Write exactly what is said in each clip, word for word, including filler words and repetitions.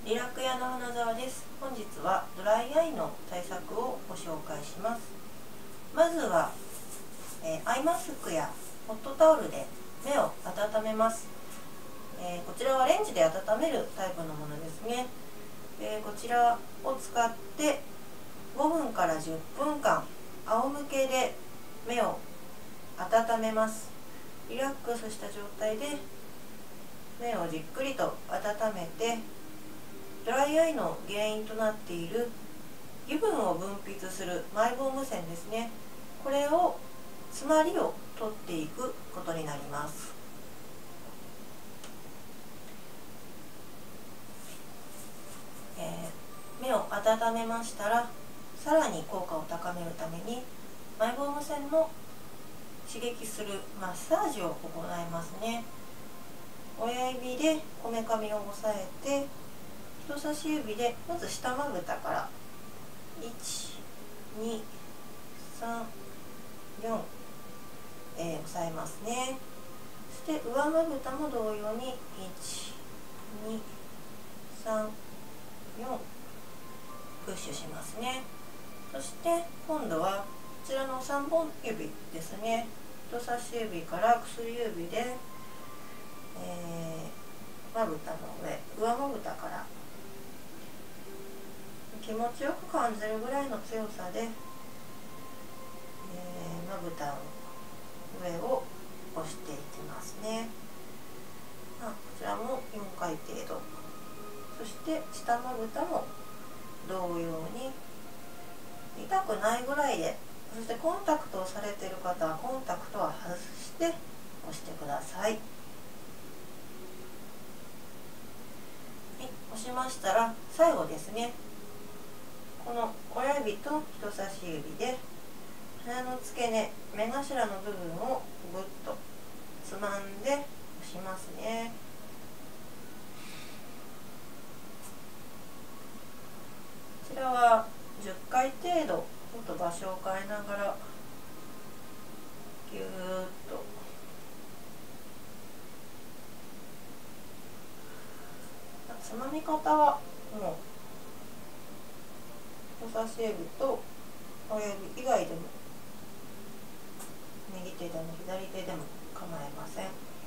リラク屋の花澤です。本日はドライアイの対策をご紹介します。まずは、えー、アイマスクやホットタオルで目を温めます。えー、こちらはレンジで温めるタイプのものですね。えー、こちらを使ってごふんからじゅっぷんかん仰向けで目を温めます。リラックスした状態で目をじっくりと温めて、ドライアイの原因となっている油分を分泌するマイボーム腺ですね、これを詰まりを取っていくことになります。えー、目を温めましたら、さらに効果を高めるためにマイボーム腺の刺激するマッサージを行いますね。親指でこめかみを押さえて、人差し指でまず下まぶたからいち、に、さん、よん、えー、押さえますね。そして上まぶたも同様にいち、に、さん、よんプッシュしますね。そして今度はこちらのさんぼん指ですね、人差し指から薬指で、えー、まぶたの上、上まぶたから気持ちよく感じるぐらいの強さで、えー、まぶたの上を押していきますね。あ、こちらもよんかい程度。そして下まぶたも同様に痛くないぐらいで、そしてコンタクトをされている方はコンタクトは外して押してください。はい、押しましたら最後ですね、この親指と人差し指で鼻の付け根、目頭の部分をぐっとつまんで押しますね。こちらはじゅっかい程度、ちょっと場所を変えながらぎゅーっとつまみ方はもう人差し指と親指以外でも右手でも左手でも構いません。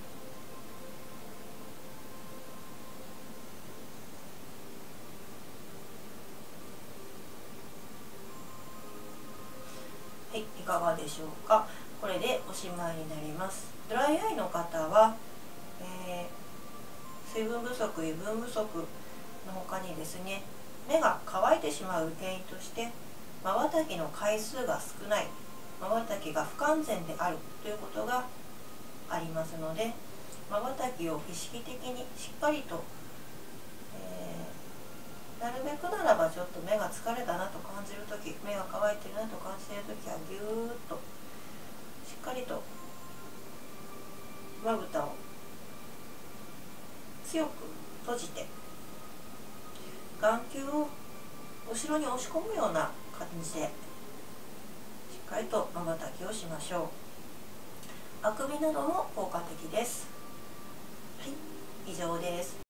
はい、いかがでしょうか。これでおしまいになります。ドライアイの方は、えー、水分不足、油分不足の他にですね、目が乾いてしまう原因としてまばたきの回数が少ない、まばたきが不完全であるということがありますので、まばたきを意識的にしっかりと、えー、なるべくならばちょっと目が疲れたなと感じるとき、目が乾いてるなと感じているときはぎゅーっとしっかりとまぶたを強く閉じて、眼球を後ろに押し込むような感じでしっかりとまばたきをしましょう。あくびなども効果的です。はい、以上です。